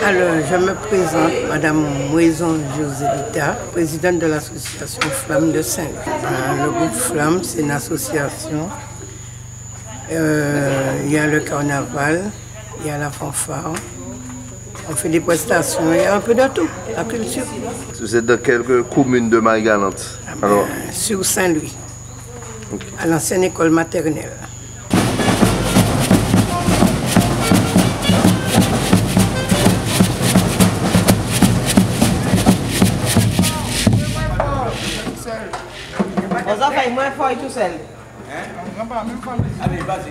Alors, je me présente, Madame Moison Joselita, présidente de l'association Flamme de Saint-Louis. Le groupe Flamme, c'est une association. Il y a le carnaval, il y a la fanfare. On fait des prestations, il y a un peu de tout, la culture. Vous êtes dans quelle commune de Marie-Galante? Sur Saint-Louis, Okay. À l'ancienne école maternelle. Os enfants, moi, il faut tout seul. Allez, vas-y,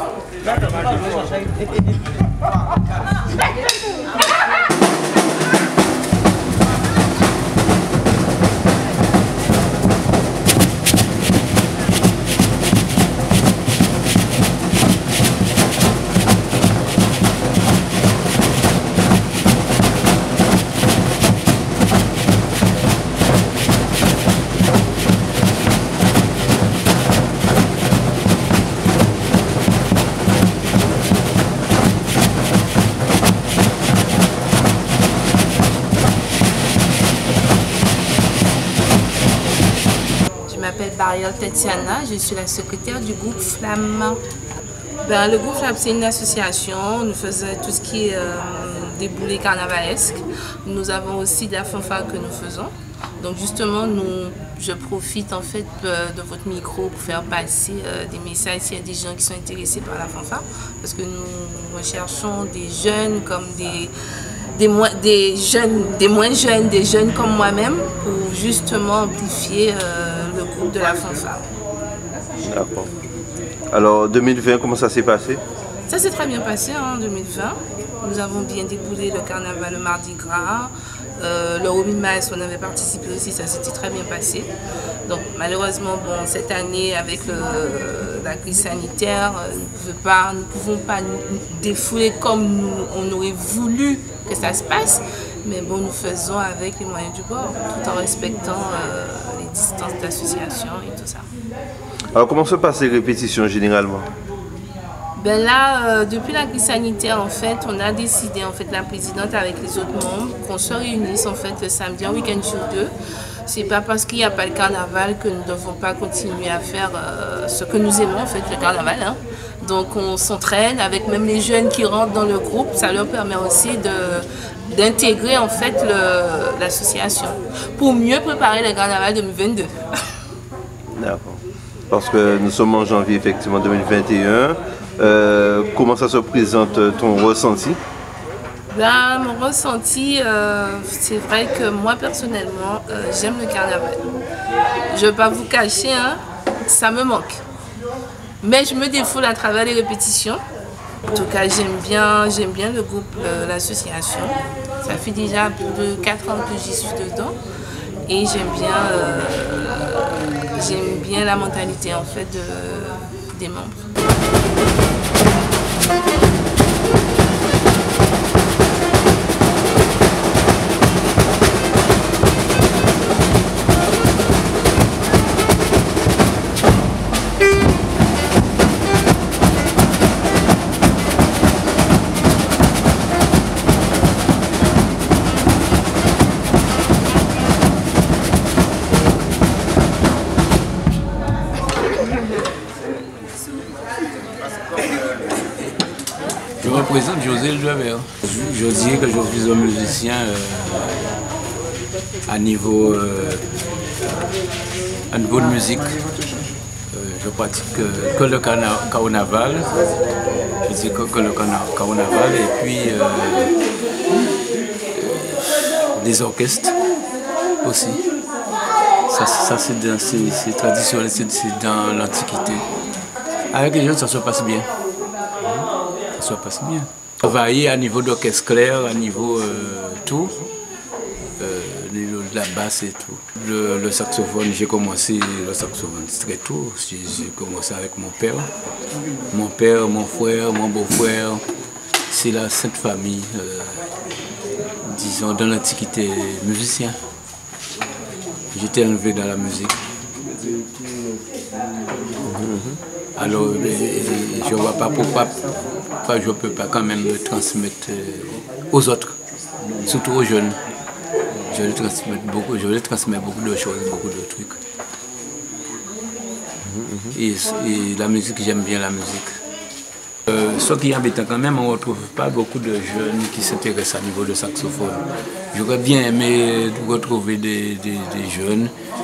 Je m'appelle Bariel Tetiana, je suis la secrétaire du groupe Flamme. Le groupe Flamme, c'est une association, nous faisons tout ce qui est déboulé carnavalesque. Nous avons aussi de la fanfare que nous faisons. Donc justement, je profite en fait de votre micro pour faire passer des messages s'il y a des gens qui sont intéressés par la fanfare. Parce que nous recherchons des jeunes comme des moins jeunes, des jeunes comme moi-même, pour justement amplifier le groupe de la fanfare. D'accord. Alors 2020, comment ça s'est passé? Ça s'est très bien passé en 2020. Nous avons bien déboulé le carnaval, le Mardi Gras. Le Romimas, on avait participé aussi, ça s'était très bien passé. Donc malheureusement, bon, cette année, avec la crise sanitaire, nous ne pouvons pas nous défouler comme on aurait voulu que ça se passe. Mais bon, nous faisons avec les moyens du bord, tout en respectant les distances d'association et tout ça. Alors comment se passent les répétitions généralement? Depuis la crise sanitaire, en fait, on a décidé, en fait, la présidente avec les autres membres, qu'on se réunisse en fait le samedi, un week-end sur deux. C'est pas parce qu'il n'y a pas le carnaval que nous ne devons pas continuer à faire ce que nous aimons, en fait, le carnaval. Hein. Donc on s'entraîne avec même les jeunes qui rentrent dans le groupe, ça leur permet aussi d'intégrer en fait l'association pour mieux préparer le carnaval 2022. D'accord. Parce que nous sommes en janvier effectivement 2021. Comment ça se présente ton ressenti? Mon ressenti, c'est vrai que moi personnellement, j'aime le carnaval. Je ne vais pas vous cacher, hein, ça me manque. Mais je me défoule à travers les répétitions. En tout cas, j'aime bien le groupe, l'association. Ça fait déjà plus de 4 ans que j'y suis dedans. Et j'aime bien la mentalité en fait des membres. Je représente José Levert. Je dirais que je suis un musicien à niveau de musique. Je pratique que le carnaval. Je dis que le carnaval et puis des orchestres aussi. Ça c'est traditionnel, c'est dans l'Antiquité. Avec les jeunes, ça se passe bien. Ça se passe bien. Travailler à niveau d'orchestre clair, à niveau tout, de la basse et tout. Le saxophone, j'ai commencé le saxophone très tôt. J'ai commencé avec mon père. Mon père, mon frère, mon beau-frère. C'est la sainte famille, disons, dans l'Antiquité, musicien. J'étais élevé dans la musique. Alors, je ne vois pas pourquoi je ne peux pas quand même le transmettre aux autres, surtout aux jeunes. Je leur transmets beaucoup de choses, beaucoup de trucs. Et la musique, j'aime bien la musique. Ce qui est embêtant quand même, on ne retrouve pas beaucoup de jeunes qui s'intéressent à niveau de saxophone. J'aurais bien aimé retrouver des jeunes,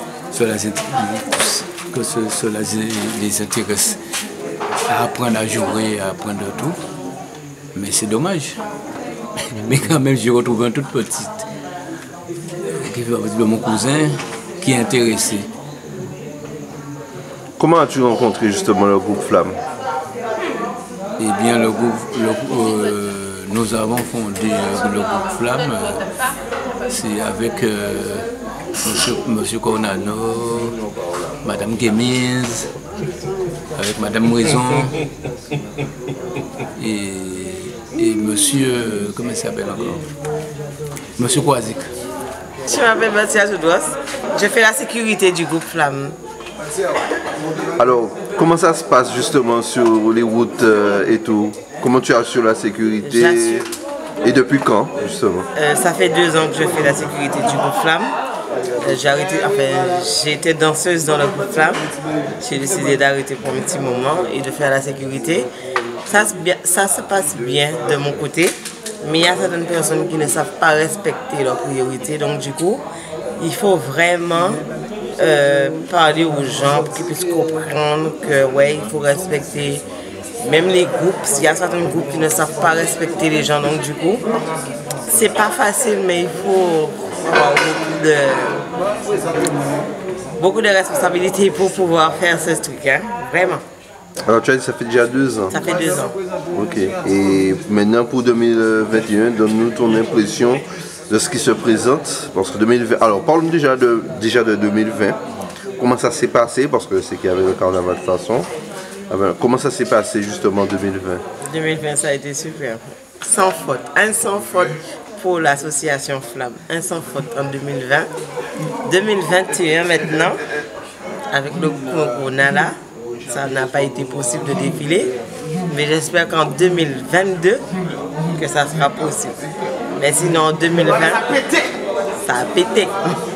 que cela les intéresse à apprendre à jouer, à apprendre tout. Mais c'est dommage. Mais quand même, j'ai retrouvé un toute petite qui fait de mon cousin qui est intéressé. Comment as-tu rencontré justement le groupe Flamme? Eh bien, nous avons fondé le groupe Flamme, c'est avec Monsieur Cornano, Madame Guémise, avec Madame Moison et Monsieur, comment il s'appelle encore? Monsieur Kouazik. Je m'appelle Bastien Soudouas, je fais la sécurité du groupe Flamme. Alors, comment ça se passe justement sur les routes et tout? Comment tu assures la sécurité? J'assure. Et depuis quand justement? Ça fait 2 ans que je fais la sécurité du groupe Flamme. J'ai été danseuse dans le groupe Flamme. J'ai décidé d'arrêter pour un petit moment et de faire la sécurité. Ça se passe bien de mon côté, mais il y a certaines personnes qui ne savent pas respecter leurs priorités. Donc du coup, il faut vraiment parler aux gens pour qu'ils puissent comprendre que ouais, il faut respecter même les groupes. Il y a certains groupes qui ne savent pas respecter les gens, donc du coup, c'est pas facile, mais il faut avoir beaucoup de responsabilités pour pouvoir faire ce truc, hein, vraiment. Alors tu as dit ça fait déjà 2 ans. Ça fait 2 ans. Ok. Et maintenant pour 2021, donne-nous ton impression de ce qui se présente. Parce que 2020. Alors parle-nous déjà de 2020. Comment ça s'est passé? Parce que c'est qu'il y avait le carnaval de toute façon. Comment ça s'est passé justement en 2020? 2020 ça a été super. Sans faute. Un sans faute pour l'association Flamme. Un sans faute en 2020. 2021 maintenant, avec le corona là, ça n'a pas été possible de défiler. Mais j'espère qu'en 2022, que ça sera possible. Mais sinon en 2020, ça a pété.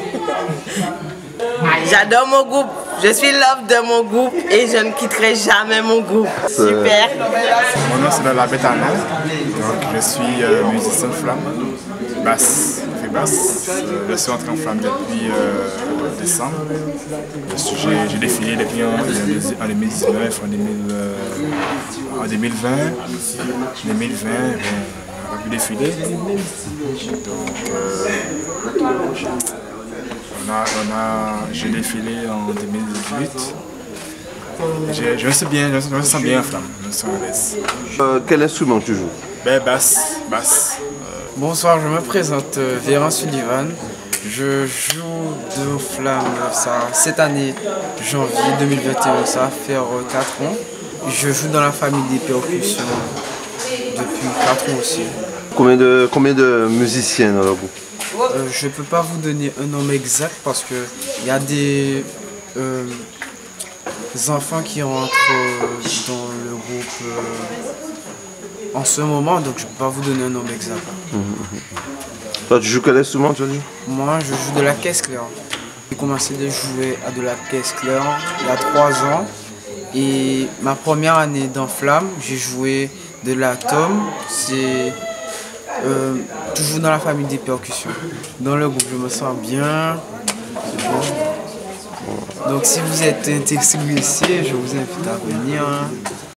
J'adore mon groupe. Je suis love de mon groupe et je ne quitterai jamais mon groupe. Super. Mon nom c'est Bella Betana. Donc je suis musicien de Flamme, basse, je fais basse. Je suis entré en Flamme depuis décembre. J'ai défilé depuis en 2019, en 2020. 2020, on a pu défiler. Donc j'ai défilé en 2018. Je me sens bien en Flamme, je me sens à l'aise. Quel instrument tu joues? Basse. Bonsoir, je me présente Véran Sullivan. Je joue de Flamme cette année, janvier 2021, ça va faire 4 ans. Je joue dans la famille des percussions depuis 4 ans aussi. Combien de musiciens dans le groupe? Je ne peux pas vous donner un nombre exact parce qu'il y a des enfants qui rentrent dans le groupe en ce moment, donc je ne peux pas vous donner un nombre exact. Toi, tu joues quel instrument, tu as dit? Moi, je joue de la caisse claire. J'ai commencé de jouer à de la caisse claire il y a 3 ans. Et ma première année dans Flamme, j'ai joué de la tom. C'est toujours dans la famille des percussions. Dans le groupe, je me sens bien. C'est bon. Donc si vous êtes intéressé, je vous invite à venir.